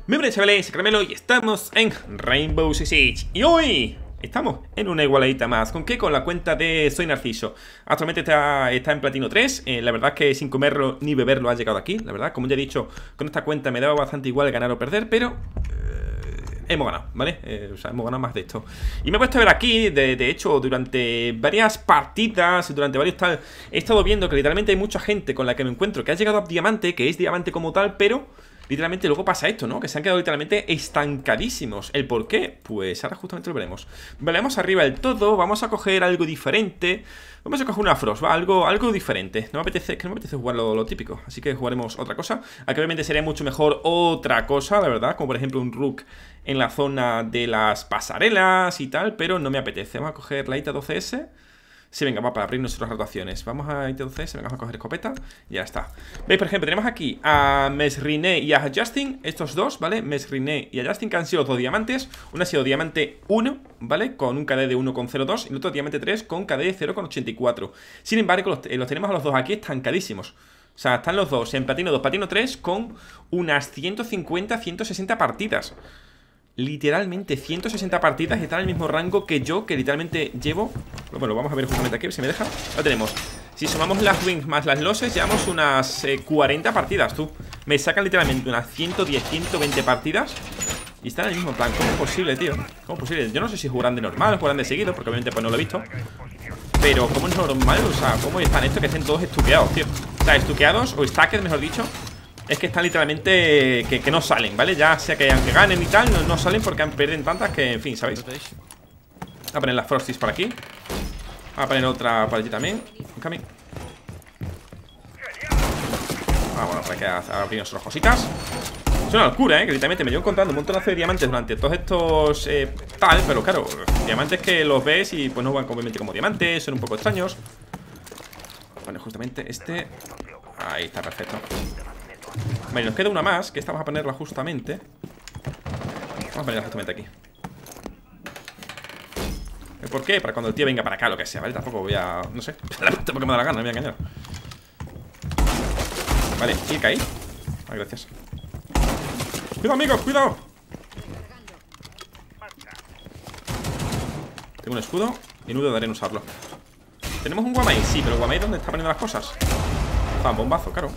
Mi nombre es Chavales, Caramelo y estamos en Rainbow Six Siege. Y hoy estamos en una igualadita más. ¿Con qué? Con la cuenta de Soy Narciso. Actualmente está en Platino 3. La verdad es que sin comerlo ni beberlo ha llegado aquí. La verdad, como ya he dicho, con esta cuenta me daba bastante igual ganar o perder, pero hemos ganado, ¿vale? O sea, hemos ganado más de esto. Y me he puesto a ver aquí, de hecho, durante varias partidas, durante varios tal, he estado viendo que literalmente hay mucha gente con la que me encuentro que ha llegado a diamante, que es diamante como tal, pero literalmente luego pasa esto, ¿no? Que se han quedado literalmente estancadísimos. ¿El por qué? Pues ahora justamente lo veremos. Vale, vamos arriba del todo, vamos a coger algo diferente. Vamos a coger una Frost, ¿va? Algo diferente. No me apetece, que no me apetece jugar lo típico, así que jugaremos otra cosa. Aquí obviamente sería mucho mejor otra cosa, la verdad, como por ejemplo un Rook en la zona de las pasarelas y tal, pero no me apetece. Vamos a coger la ITA 12S. Sí, venga, va para abrir nuestras rotaciones. Vamos a ITA 12S, venga, vamos a coger escopeta. Y ya está. ¿Veis? Por ejemplo, tenemos aquí a Mesrine y a Justin, estos dos, ¿vale? Mesrine y a Justin, que han sido dos diamantes. Uno ha sido diamante 1, ¿vale? Con un KD de 1,02 y el otro diamante 3 con KD de 0,84. Sin embargo, los tenemos a los dos aquí estancadísimos. O sea, están los dos en platino 2, platino 3 con unas 150, 160 partidas. Literalmente 160 partidas. Está en el mismo rango que yo, que literalmente llevo. Bueno, vamos a ver justamente aquí, si me deja. Lo tenemos. Si sumamos las wings más las losses, llevamos unas 40 partidas, tú. Me sacan literalmente unas 110, 120 partidas. Y están en el mismo plan. ¿Cómo es posible, tío? ¿Cómo es posible? Yo no sé si jugarán de normal o jugarán de seguido, porque obviamente pues no lo he visto. Pero ¿cómo es normal? O sea, ¿cómo están esto que estén todos estuqueados, tío? O sea, estuqueados o stackers, mejor dicho. Es que están literalmente que no salen, ¿vale? Ya sea que aunque ganen y tal, no salen porque pierden tantas que, en fin, ¿sabéis? Voy a poner las Frosties por aquí. Voy a poner otra por allí también. Coming. Bueno, para que abrir nuestras cositas. Es una locura, que literalmente me llevo encontrando un montonazo de diamantes durante todos estos tal, pero claro, diamantes que los ves y pues no van obviamente como diamantes, son un poco extraños. Voy a poner justamente este. Ahí está, perfecto. Vale, nos queda una más, que esta vamos a ponerla justamente. Vamos a ponerla justamente aquí. ¿Por qué? Para cuando el tío venga para acá, lo que sea, ¿vale? Tampoco voy a... no sé, tampoco me da la gana, no me voy a engañar. Vale, clic ahí. Vale, gracias. Cuidado, amigos, cuidado. Tengo un escudo y no dudaré en usarlo. ¿Tenemos un Guamai? Sí, pero Guamai, ¿dónde está poniendo las cosas? Está un bombazo, claro.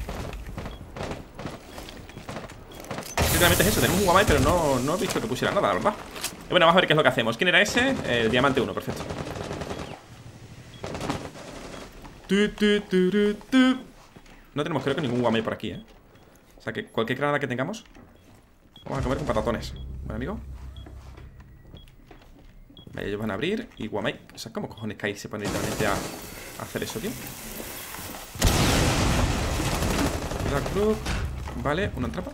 Realmente es eso, tenemos un Guamai, pero no he visto que pusiera nada, la verdad. Y bueno, vamos a ver qué es lo que hacemos. ¿Quién era ese? El diamante 1, perfecto. No tenemos creo que ningún Guamai por aquí, O sea que cualquier granada que tengamos vamos a comer con patatones. Bueno, amigo. Vale, ellos van a abrir y Guamai. O sea, ¿cómo cojones que ahí se pone literalmente a hacer eso, tío? Vale, una trampa.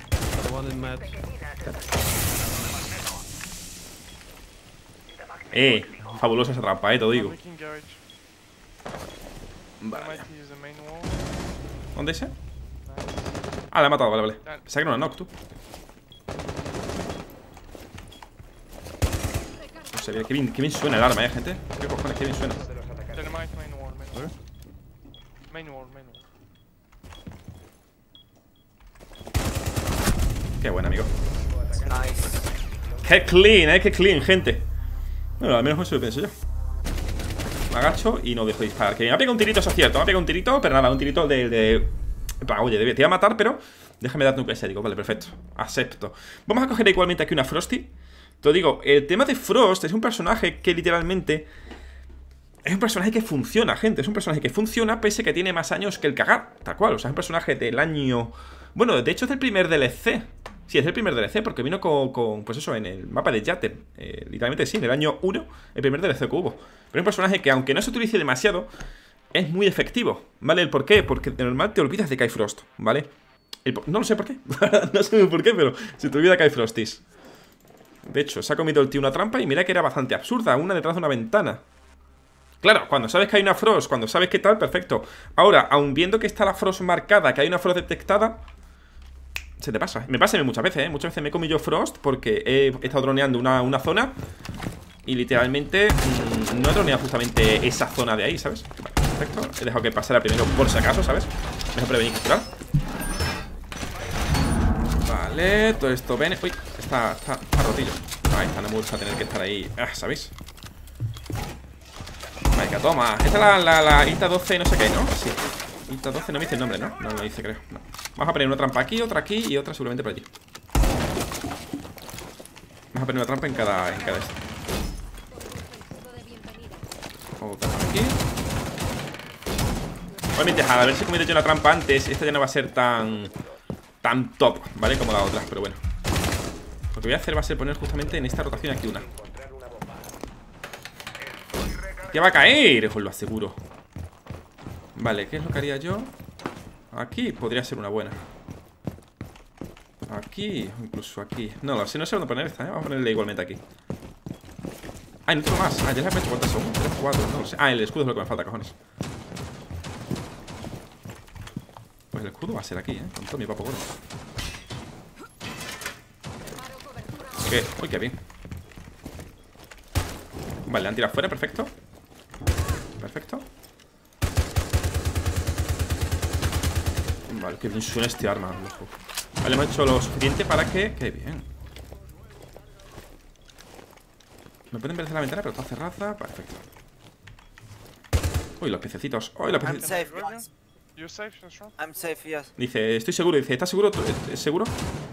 Fabulosa esa trampa, te lo digo. Vale. ¿Dónde es ese? Ah, la he matado, vale. Pensaba que era una knock, tú. No sé, qué bien suena el arma, gente. ¿Qué cojones, qué bien suena? Qué buen, amigo. Qué clean, qué clean, gente. Bueno, al menos eso lo pienso yo. Me agacho y no dejo de disparar. Que me ha pegado un tirito, eso es cierto. Me ha pegado un tirito, pero nada, un tirito de... Oye, te voy a matar, pero déjame darte un PS, digo, vale, perfecto. Acepto. Vamos a coger igualmente aquí una Frosty. Te lo digo, el tema de Frost es un personaje que literalmente... es un personaje que funciona, gente. Es un personaje que funciona pese a que tiene más años que el cagar. Tal cual, o sea, es un personaje del año... Bueno, de hecho es del primer DLC. Sí, es el primer DLC, porque vino con pues eso, en el mapa de Yater. Literalmente sí, en el año 1, el primer DLC que hubo. Pero es un personaje que, aunque no se utilice demasiado, es muy efectivo, ¿vale? ¿El por qué? Porque de normal te olvidas de que hay Frost, ¿vale? No lo sé por qué, no sé por qué, pero se te olvida que hay Frosties. De hecho, se ha comido el tío una trampa y mira que era bastante absurda, una detrás de una ventana. Claro, cuando sabes que hay una Frost, cuando sabes que tal, perfecto. Ahora, aun viendo que está la Frost marcada, que hay una Frost detectada, se te pasa. Me pasa a mí muchas veces, Muchas veces me he comido Frost porque he estado droneando una zona y literalmente no he droneado justamente esa zona de ahí, ¿sabes? Vale, perfecto. He dejado que pasara primero por si acaso, ¿sabes? Mejor prevenir que curar. Vale. Vale, todo esto ven. Uy, está rotillo. No, esta no me gusta tener que estar ahí. ¿Sabéis? Venga, toma. Esta es la ITA 12 no sé qué, ¿no? Sí. ITA 12 no me dice el nombre, ¿no? No lo dice, creo. No. Vamos a poner una trampa aquí, otra aquí y otra seguramente por allí. Vamos a poner una trampa en cada esto. Otra por aquí. Obviamente, a ver si he comido yo una trampa antes. Esta ya no va a ser tan top, ¿vale? Como la otra, pero bueno. Lo que voy a hacer va a ser poner justamente en esta rotación aquí una. ¡Ya va a caer! Os lo aseguro. Vale, ¿qué es lo que haría yo? Aquí podría ser una buena. Aquí, o incluso aquí. No lo sé, no sé dónde poner esta, ¿eh? Vamos a ponerle igualmente aquí. Ah, no tengo más. Ah, ya le he puesto cuántas son. 3, 4, no lo sé. Ah, el escudo es lo que me falta, cojones. Pues el escudo va a ser aquí, con todo mi papo gordo. ¿Qué? Uy, qué bien. Vale, le han tirado fuera, perfecto. Perfecto. Vale, qué bien suena este arma, loco. Vale, hemos hecho lo suficiente para que... ¡Qué bien! Me pueden ver desde la ventana, pero está cerrada. Perfecto. Uy, los pececitos. Uy, los pececitos. You're safe, I'm safe, yes. Dice, estoy seguro. Dice, ¿estás seguro? ¿Es seguro?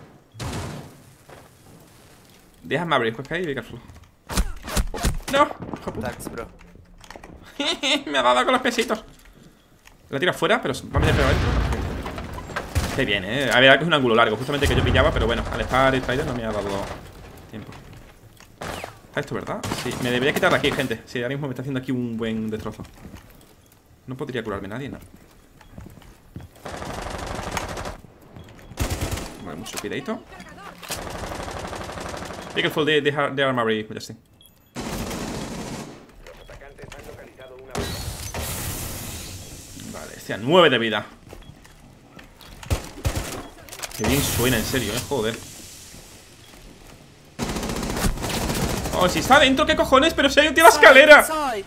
Déjame abrir, pues que ahí, be careful. ¡No! Thanks, bro. Me ha dado con los pesitos. La tira fuera, pero va a meter adentro. Qué bien, A ver, que es un ángulo largo, justamente que yo pillaba, pero bueno, al estar distraído no me ha dado tiempo. ¿Está esto, verdad? Sí, me debería quitar de aquí, gente. Sí, ahora mismo me está haciendo aquí un buen destrozo. No podría curarme nadie, ¿no? Vale, mucho cuidadito. Be careful de armory, Justin. Vale, este a 9 de vida. Qué bien suena, en serio, joder. Oh, si está adentro, ¿qué cojones? Pero si hay un tío en la escalera.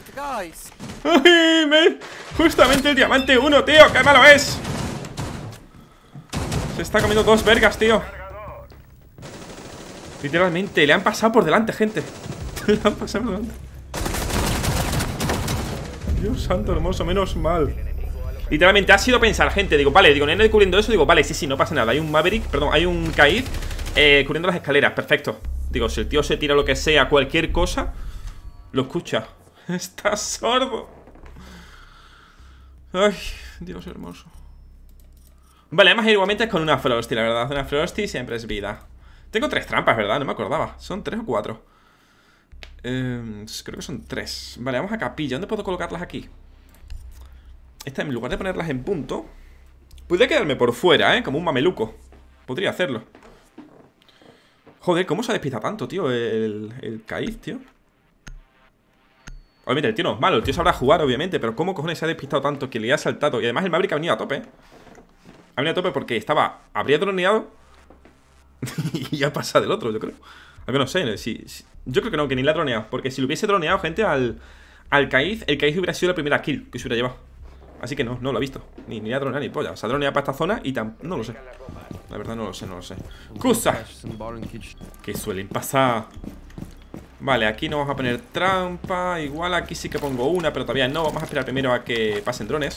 Ay, justamente el diamante 1, tío, qué malo es. Se está comiendo 2 vergas, tío. Literalmente, le han pasado por delante, gente. Le han pasado por delante. Dios santo hermoso, menos mal. Literalmente ha sido pensar, gente. Digo, vale, digo, nene cubriendo eso. Digo, vale, sí, no pasa nada. Hay un Maverick, perdón, hay un Kaid cubriendo las escaleras, perfecto. Digo, si el tío se tira lo que sea, cualquier cosa, lo escucha. Está sordo. Ay, Dios hermoso. Vale, además igualmente es con una Frosty, la verdad. Una Frosty siempre es vida. Tengo 3 trampas, ¿verdad? No me acordaba. ¿Son 3 o 4? Creo que son 3. Vale, vamos a capilla. ¿Dónde puedo colocarlas aquí? Esta, en lugar de ponerlas en punto, podría quedarme por fuera, como un mameluco. Podría hacerlo. Joder, ¿cómo se ha despistado tanto, tío? El Kaid, tío. Obviamente el tío no es malo, el tío sabrá jugar, obviamente. Pero ¿cómo cojones se ha despistado tanto que le ha saltado? Y además el Maverick ha venido a tope, Ha venido a tope porque habría droneado y ya pasa del otro, yo creo. Aunque no sé, yo creo que no, que ni la ha droneado. Porque si lo hubiese droneado, gente, al Kaid, el Kaid hubiera sido la primera kill que se hubiera llevado. Así que no lo ha visto. Ni ha droneado ni polla. O sea, ha droneado para esta zona y no lo sé. La verdad no lo sé. Cosas que suelen pasar. Vale, aquí no vamos a poner trampa. Igual aquí sí que pongo una, pero todavía no. Vamos a esperar primero a que pasen drones.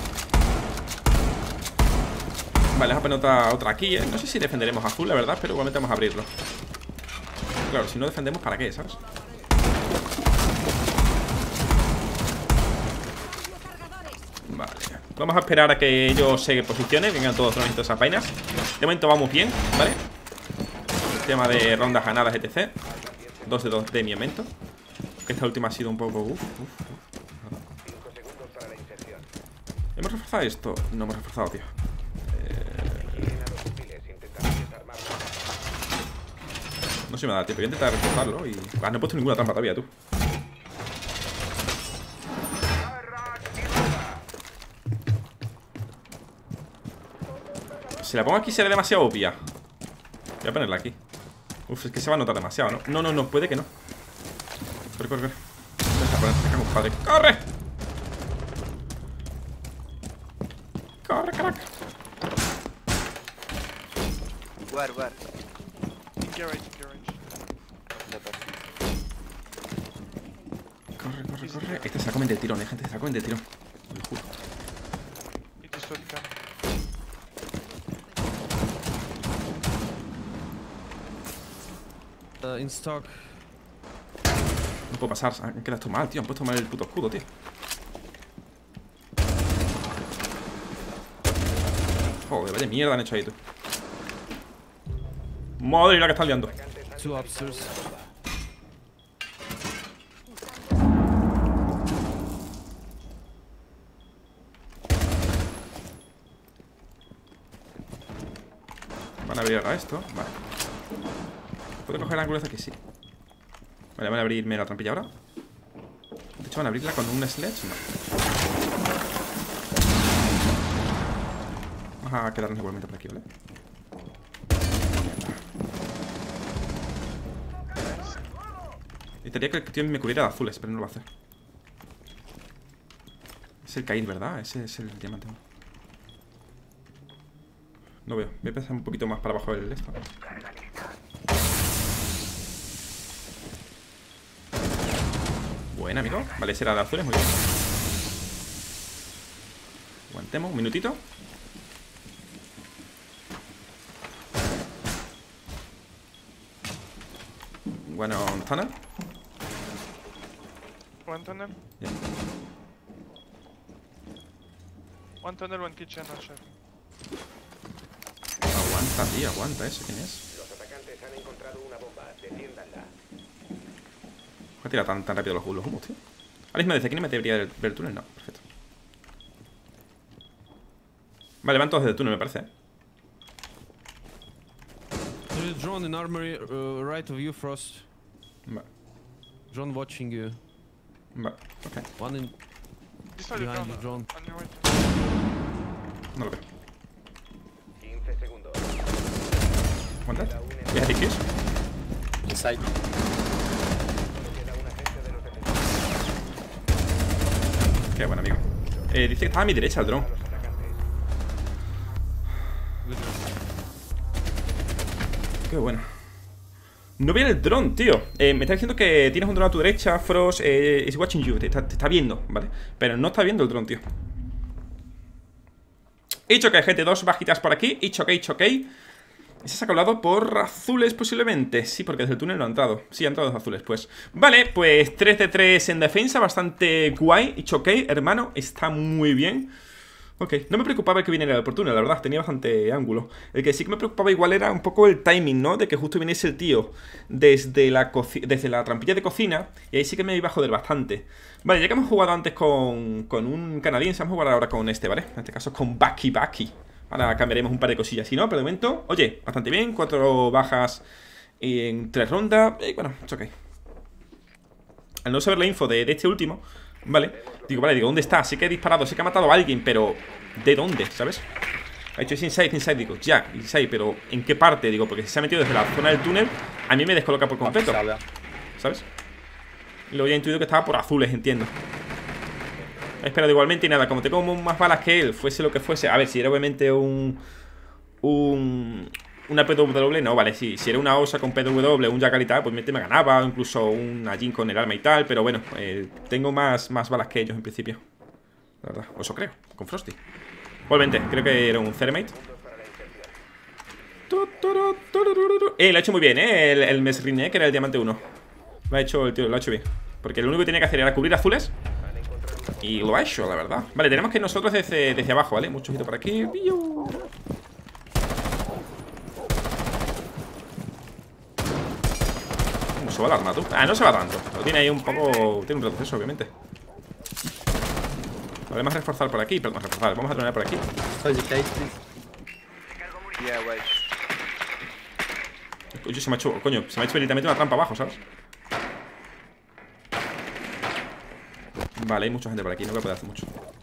Vale, vamos a poner otra aquí, No sé si defenderemos a full, la verdad, pero igualmente vamos a abrirlo. Claro, si no defendemos, ¿para qué, sabes? Vale, vamos a esperar a que ellos se posicionen. Vengan todos drones y todas esas vainas. De momento vamos bien, ¿vale? El tema de rondas ganadas, etc. 2 de 2 de mi evento. Que esta última ha sido un poco... ¿Hemos reforzado esto? No hemos reforzado, tío. No sé si me da tiempo. Voy a intentar reforzarlo y... no he puesto ninguna trampa todavía, tú. Si la pongo aquí será demasiado obvia. Voy a ponerla aquí. Uf, es que se va a notar demasiado, ¿no? No, puede que no. Corre. ¡Corre! ¡Corre, caraca! Where? Garage. Corre. Este se la comen del tirón, gente. Se la comen del tirón. Lo juro. In stock. No puedo pasar. Han quedado esto mal, tío. Han puesto mal el puto escudo, tío. Joder, vaya mierda han hecho ahí, tú. Madre mía, la que están liando. Two upstairs. Van a abrir ahora esto. Vale. ¿Puedo coger ángulos de aquí? Sí. Vale, van a abrirme la trampilla ahora. De hecho, van a abrirla con un sledge. No. Vamos a quedarnos igualmente por aquí, ¿vale? Necesitaría que el tío me cubriera de azules, pero no lo va a hacer. Es el Cair, ¿verdad? Ese es el diamante. No veo. Voy a empezar un poquito más para abajo del esto. Buena, amigo. Vale, ese era de azules, muy bien. Aguantemos un minutito. Bueno, tunnel. One tunnel. Yeah. One tunnel, one kitchen, no chef. Aguanta, tío, aguanta eso. ¿Quién es? Los atacantes han encontrado una bomba. Defiéndanla. ¿Por qué tira tan rápido los humos, tío? Ahora mismo desde aquí no me debería ver el túnel. No, perfecto. Vale, van todos desde el túnel, me parece. There's a drone in armory right of you, Frost. Vale, Drone watching you. vale, ok. One in This side of behind you, drone. on your right. No lo veo. 15 segundos. Aguanta. ¿Ves a Dickies? Inside. Queda un agente de los defensores. Qué buen amigo. Dice que estaba a mi derecha el dron. Los atacantes. Qué bueno. No viene el dron, tío. Me está diciendo que tienes un dron a tu derecha. Frost is watching you. Te está viendo, ¿vale? Pero no está viendo el dron, tío. He choque, gente. Dos bajitas por aquí. Y choque. Ese se ha colado por azules posiblemente. Sí, porque desde el túnel no ha entrado. Sí, ha entrado dos azules, pues. Vale, pues 3 de 3 en defensa. Bastante guay. Y choque, hermano. Está muy bien. Ok, no me preocupaba que viniera el oportuno, la verdad, tenía bastante ángulo. El que sí que me preocupaba igual era un poco el timing, ¿no? De que justo viniese el tío desde la trampilla de cocina. Y ahí sí que me iba a joder bastante. Vale, ya que hemos jugado antes con un canadiense, vamos a jugar ahora con este, ¿vale? En este caso con Bucky. Ahora cambiaremos un par de cosillas, si no, pero de momento, oye, bastante bien. 4 bajas en 3 rondas. Bueno, es ok. Al no saber la info de este último, vale, digo, ¿dónde está? Sé que he disparado, sé que ha matado a alguien, pero ¿de dónde? ¿Sabes? Ha dicho, es inside, digo, ya, inside, pero ¿en qué parte? Digo, porque si se ha metido desde la zona del túnel, a mí me descoloca por completo, ¿sabes? Y luego ya he intuido que estaba por azules, entiendo. He esperado igualmente y nada, como tengo más balas que él, fuese lo que fuese. A ver, si era obviamente una PW, no, vale, sí. Si era una OSA con PW, un Jackal y tal, pues me ganaba. Incluso una Jin con el arma y tal. Pero bueno, tengo más balas que ellos en principio. La verdad, o eso creo, con Frosty. Igualmente, creo que era un Thermite. Lo ha hecho muy bien, el Mesrine, que era el diamante 1. Lo ha hecho el tío, lo ha hecho bien. Porque lo único que tenía que hacer era cubrir azules. Y lo ha hecho, la verdad. Vale, tenemos que ir nosotros desde abajo, ¿vale? Mucho ojito por aquí. ¿Cómo se va el arma, tú? Ah, no se va tanto. Lo tiene ahí un poco... Tiene un retroceso, obviamente. Podemos reforzar por aquí. Perdón, reforzar. Vamos a tronear por aquí. Yeah, wait. Oye, se me ha hecho... Coño, se me ha hecho literalmente una trampa abajo, ¿sabes? Vale, hay mucha gente por aquí. No voy a poder hacer mucho.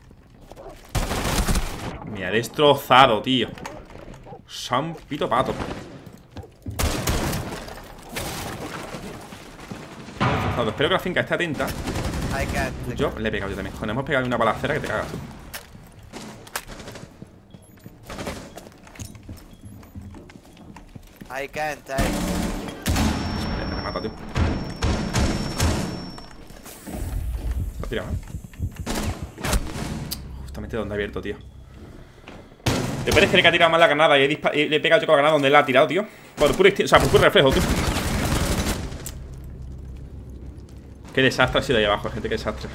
Me ha destrozado, tío. San pito pato. Espero que la finca esté atenta. Yo le he pegado yo también. Joder, hemos pegado una balacera que te cagas tú. I can't, Me mata, tío. Lo ha tirado, Justamente donde ha abierto, tío. Te puedes creer que ha tirado mal la granada y le he pegado yo con la granada donde la ha tirado, tío. Por puro reflejo, tío. Qué desastre ha sido ahí abajo, gente, qué desastre.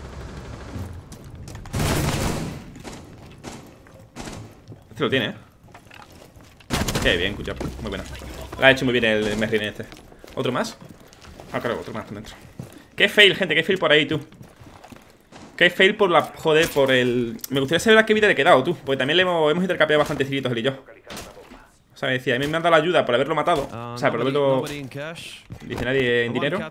Este lo tiene, Qué bien, good job. Muy buena. La ha hecho muy bien el Merrin este. ¿Otro más? Ah, claro, otro más dentro. Qué fail, gente, qué fail por ahí, tú. Qué fail por la... Joder, por el... Me gustaría saber a qué vida le he quedado, tú. Porque también le hemos intercambiado bastantes tiritos él y yo. O sea, me decía, a mí me han dado la ayuda por haberlo matado. O sea, por haberlo... Dice nadie en dinero.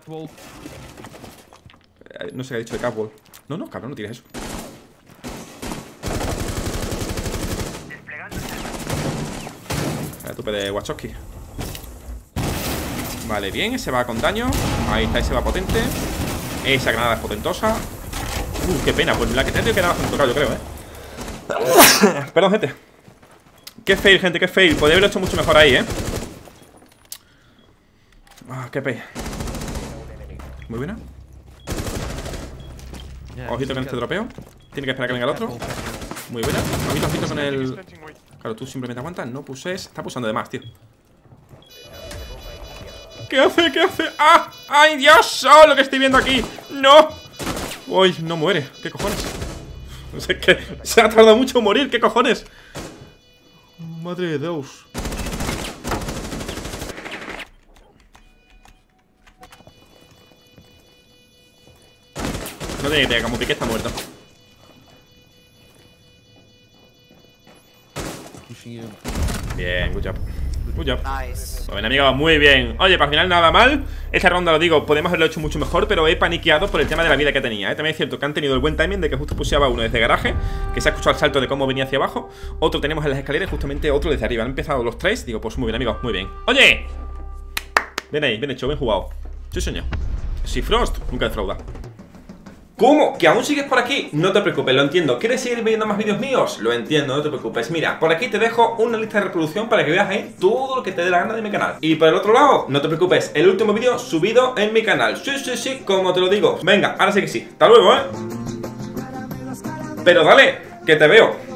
No sé qué ha dicho de catwall. No, no, cabrón, no tires eso. A tope de Wachowski. Vale, bien, ese va con daño. Ahí está, ese va potente. Esa granada es potentosa. Qué pena, pues la que te queda bastante tocado, yo creo, Perdón, gente. Qué fail, gente, qué fail. Podría haberlo hecho mucho mejor ahí, qué fail. Muy buena. Ojito con este dropeo. Tiene que esperar que venga el otro. Muy buena. Ojito con el... Claro, tú simplemente aguantas, no puses. Está pulsando de más, tío. ¿Qué hace? ¿Qué hace? ¡Ah! ¡Ay, Dios! ¡Oh, lo que estoy viendo aquí! ¡No! ¡Uy! No muere. ¿Qué cojones? No sé qué. Se ha tardado mucho en morir. ¿Qué cojones? Madre de Dios. No tiene idea, como Piqué está muerto. Bien, good job. Good job. Nice. Bueno, amigo, muy bien. Oye, para el final nada mal. Esta ronda, lo digo, podemos haberlo hecho mucho mejor, pero he paniqueado por el tema de la vida que tenía, También es cierto que han tenido el buen timing de que justo puseaba uno desde garaje, que se ha escuchado el salto de cómo venía hacia abajo. Otro tenemos en las escaleras, justamente otro desde arriba. Han empezado los tres. Digo, pues muy bien, amigos, muy bien. Oye, ven ahí, bien hecho, bien jugado. Sí, señor. Si Frost nunca defrauda. ¿Cómo? ¿Que aún sigues por aquí? No te preocupes, lo entiendo. ¿Quieres seguir viendo más vídeos míos? Lo entiendo, no te preocupes. Mira, por aquí te dejo una lista de reproducción para que veas ahí todo lo que te dé la gana de mi canal. Y por el otro lado, no te preocupes, el último vídeo subido en mi canal. Sí, sí, sí, como te lo digo. Venga, ahora sí que sí. Hasta luego, Pero dale, que te veo.